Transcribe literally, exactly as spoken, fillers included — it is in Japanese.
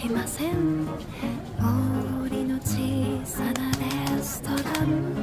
きません。森の小さなレストラン